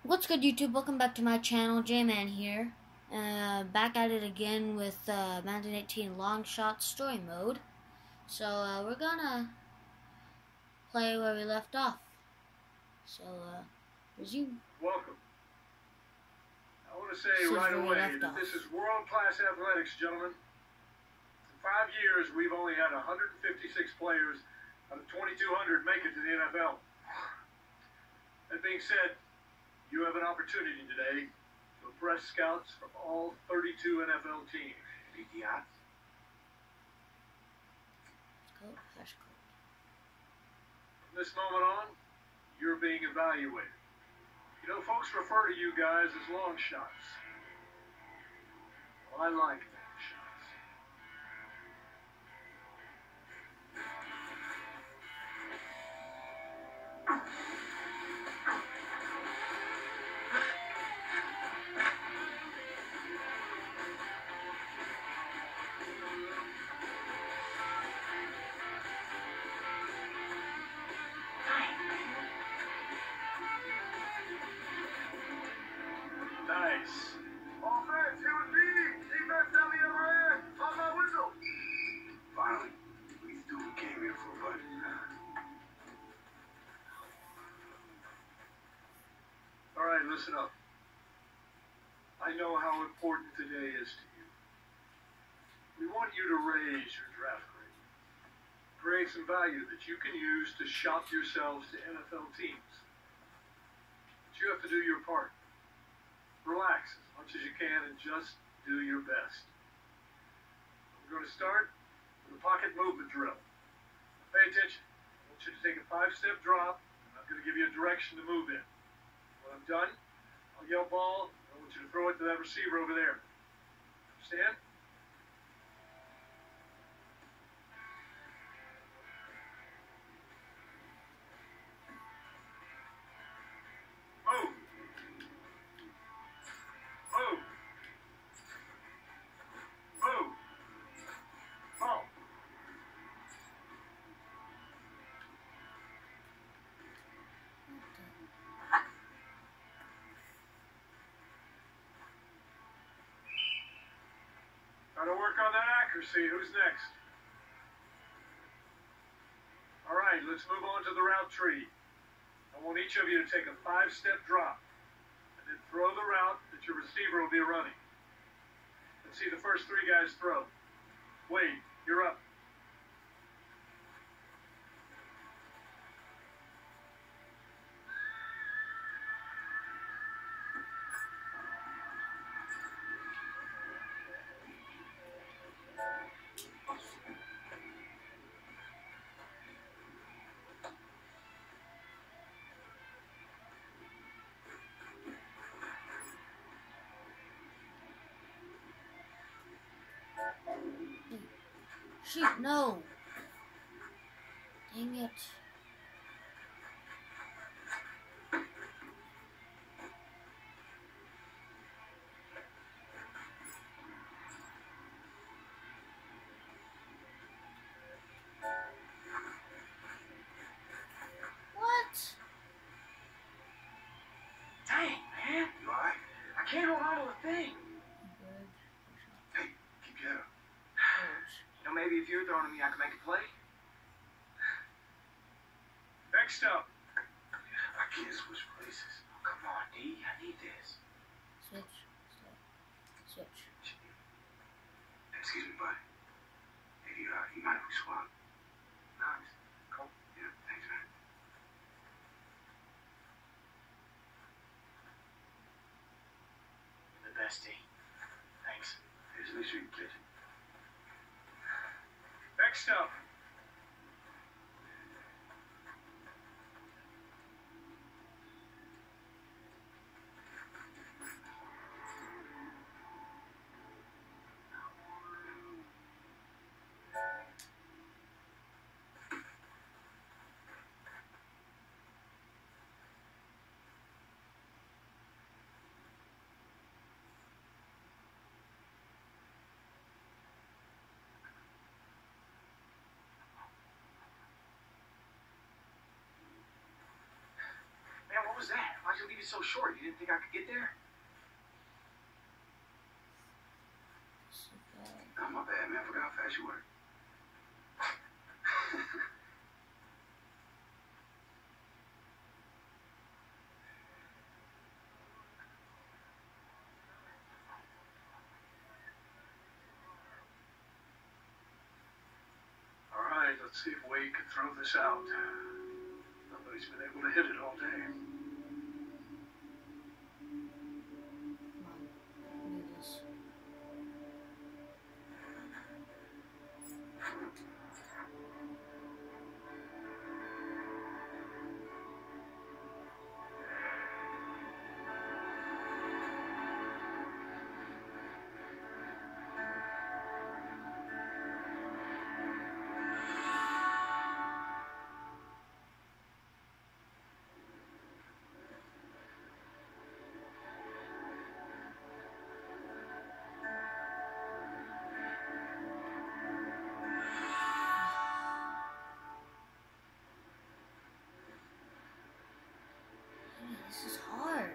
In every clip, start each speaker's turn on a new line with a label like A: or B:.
A: What's good, YouTube? Welcome back to my channel. J-Man here. Back at it again with Madden 18 Long Shot Story Mode. So we're gonna play where we left off. So resume.
B: Welcome. I want to say
A: This is
B: right
A: where we
B: away
A: left
B: that
A: off.
B: this is world-class athletics, gentlemen. In 5 years, we've only had 156 players out of 2,200 make it to the NFL. That being said, you have an opportunity today to impress scouts from all 32 NFL teams.
A: Let's go. Hash code.
B: From this moment on, you're being evaluated. You know, folks refer to you guys as long shots. Well, I like long shots. Nice.
C: Offense, here with me. Defense down the other end. On my whistle. Finally, we do what we came here for, bud.
B: All right, listen up. I know how important today is to you. We want you to raise your draft grade. Create some value that you can use to shop yourselves to NFL teams. But you have to do your part. Relax as much as you can and just do your best. We're going to start with a pocket movement drill. Pay attention. I want you to take a 5-step drop, and I'm going to give you a direction to move in. When I'm done, I'll yell ball. I want you to throw it to that receiver over there. Understand? Move. Move. Move. Ball. Got to work on that accuracy. Who's next? All right, let's move on to the route tree. I want each of you to take a 5-step drop and then throw the route that your receiver will be running. Let's see the first 3 guys throw. Wade, you're up.
A: Shoot, no. Dang it. What?
C: Dang, man. You all right? I can't hold on to the thing.
A: Good.
C: Hey, keep your head up.
A: Coach.
C: You know, maybe if you were throwing to me, I could make a play.
B: Next up.
C: I can't switch places. Come on, D. I need this.
A: Switch. Stop. Switch.
C: Excuse me, bud. Hey, you mind if we swap? Nice. Cool. Yeah, thanks, man. The best, D. Thanks. Here's make sure you catch it.
B: Next up.
C: Man, what was that? Why Why'd you leave it so short? You didn't think I could get there? Oh, my bad, man. I forgot how fast you were.
B: All right, let's see if Wade can throw this out. Nobody's been able to hit it all day.
A: This is hard.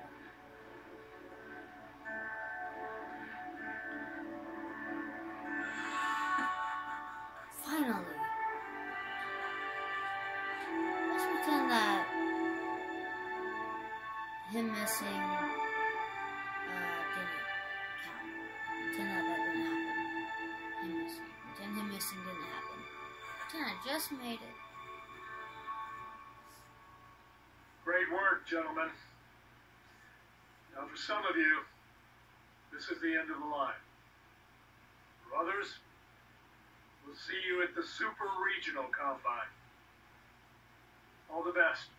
A: Finally. Let's pretend that him missing didn't count. Pretend that didn't happen. Pretend him missing didn't happen. Pretend I just made it.
B: Great work, gentlemen. Now, for some of you, this is the end of the line. For others, we'll see you at the Super Regional Combine. All the best.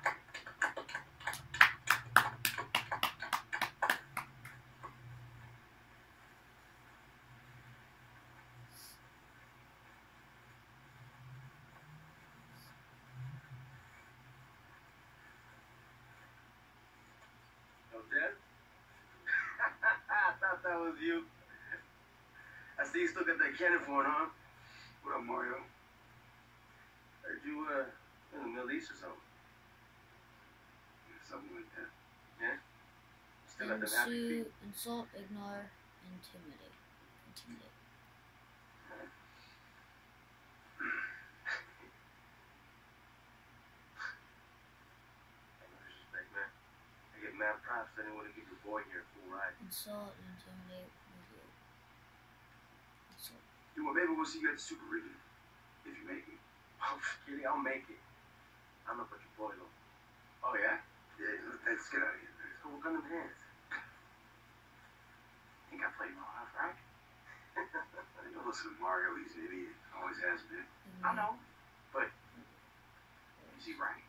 C: Dead? I thought that was you. I see you still got that cannon for it, huh? What up, Mario? Heard you, in the Middle East or something. Something like that. Yeah? Still got them happy feet?
A: Insult, ignore, intimidate.
C: Mad props, I didn't want to give your boy here a full ride.
A: Insult, intimidate, reveal. Insult.
C: Dude, well, maybe we'll see you at the Super Region. If you make it. Oh, kidding, I'll make it. I'm gonna put your boy on. Oh, yeah? Yeah, let's get out of here. So we're gonna dance. Think I played well enough, right? Don't listen to Mario, he's an idiot. Always has been. I know, but is he right?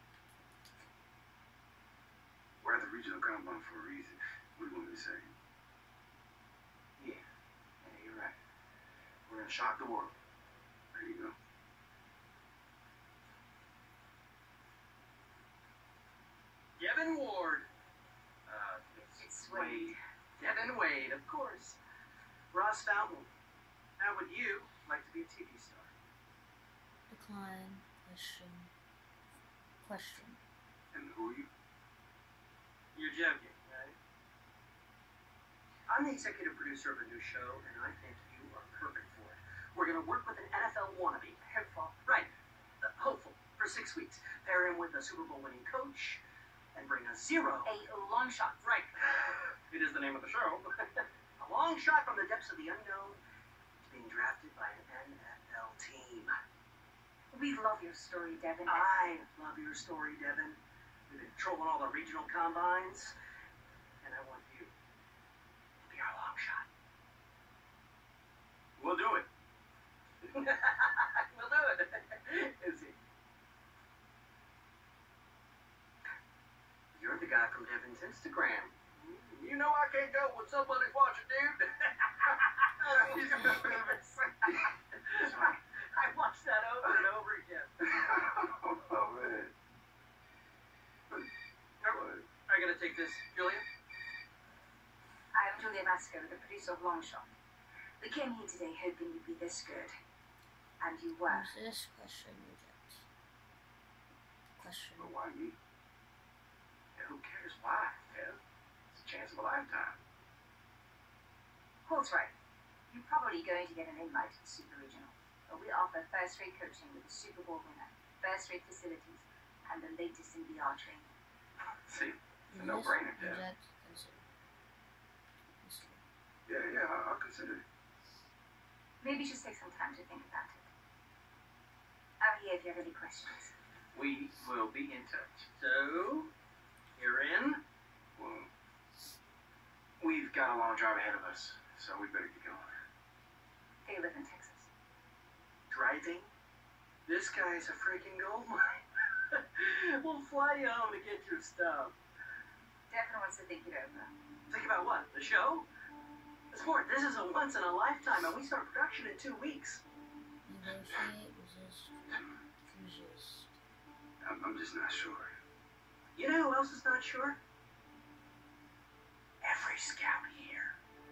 C: We're at the regional combine for a reason. What do you want me to say? Yeah, you're right. We're gonna shock the world. There you go. Devin Ward. It's Wade. Devin Wade, of course. Ross Fountain. How would you like to be a TV star?
A: Decline. Question.
C: And who are you? You're joking, right? I'm the executive producer of a new show, and I think you are perfect for it. We're going to work with an NFL wannabe. Right. Hopeful. For 6 weeks. Pair him with a Super Bowl winning coach, and bring us zero.
D: A long shot.
C: Right. It is the name of the show. A long shot from the depths of the unknown, being drafted by an NFL team.
D: We love your story, Devin.
C: I love your story, Devin. We've been trolling all the regional combines, and I want you to be our long shot. We'll do it. We'll do it. Is he? You're the guy from Devin's Instagram. You know I can't go when somebody's watching, dude. He's nervous. I watched that over and over again. Oh, man. Are you going to take this, Julia?
D: I'm Julia Masco, the producer of Longshot. We came here today hoping you'd be this good. And you were.
A: Who's this? Question reject. Question.
C: But why me? Yeah, who cares why? of a lifetime.
D: Paul's right. You're probably going to get an invite to the Super Regional, but we offer first-rate coaching with a Super Bowl winner, first-rate facilities, and the latest in VR training.
C: See, it's a no-brainer, Dad. Yeah, I'll consider it.
D: Maybe just take some time to think about it. I'm here if you have any questions.
C: We will be in touch. So, you're in? Well, we've got a long drive ahead of us, so we better get going.
D: They live in Texas.
C: Driving? This guy's a freaking gold mine. We'll fly you home to get your stuff.
D: Devin wants to think it over.
C: Think about what? The show? Sport, this is a once in a lifetime, and we start production in 2 weeks.
A: Negotiate, resist.
C: I'm just not sure. You know who else is not sure? Every scout here.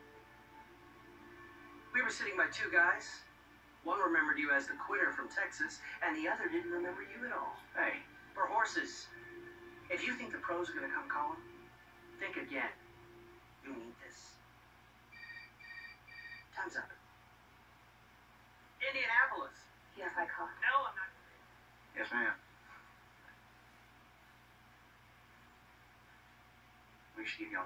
C: We were sitting by 2 guys. One remembered you as the quitter from Texas, and the other didn't remember you at all. Hey, we're horses. If you think the pros are going to come calling, think again. You need this. Time's up. Indianapolis.
D: You have my card.
C: No, I'm not. Yes, ma'am. We should get going.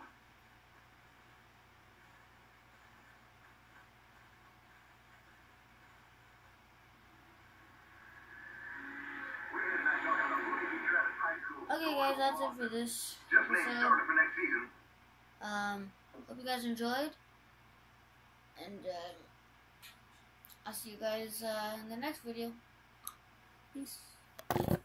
A: Okay, guys, that's it for this episode. Hope you guys enjoyed, and I'll see you guys in the next video. Peace.